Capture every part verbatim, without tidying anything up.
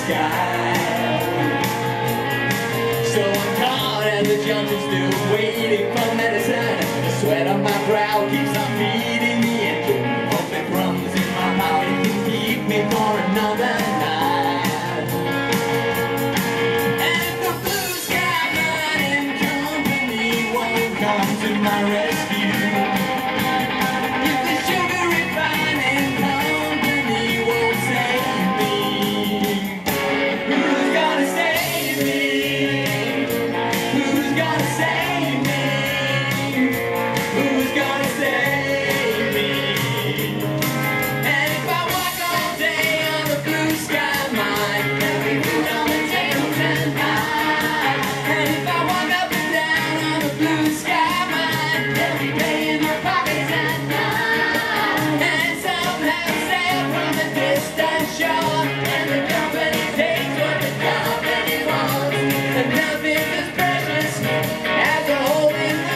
sky. So I'm caught at the junction, still waiting for medicine. The sweat on my brow keeps on feeding the engine. Hope it runs in my mouth, it can keep me for another night. And if the blue sky mining company won't come to my rescue, if the sugar refining company won't save me, who's gonna save me? Who's gonna save me? Who's gonna save me? And if I walk all day on the blue sky mine, there'll be food on the table tonight. And if I walk up and down on the blue sky mine, there'll be pay in my pockets at night. And somehow sail from the distant shore, and the company takes what the company wants, and nothing's as precious as a hole in the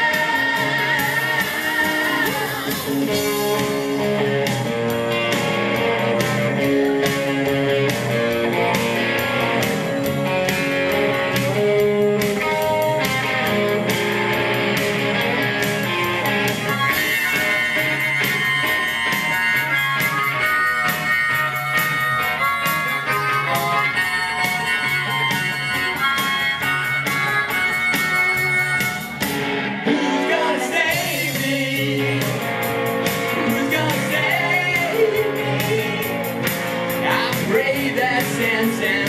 Who's gonna save me? Who's gonna save me? I pray that sense and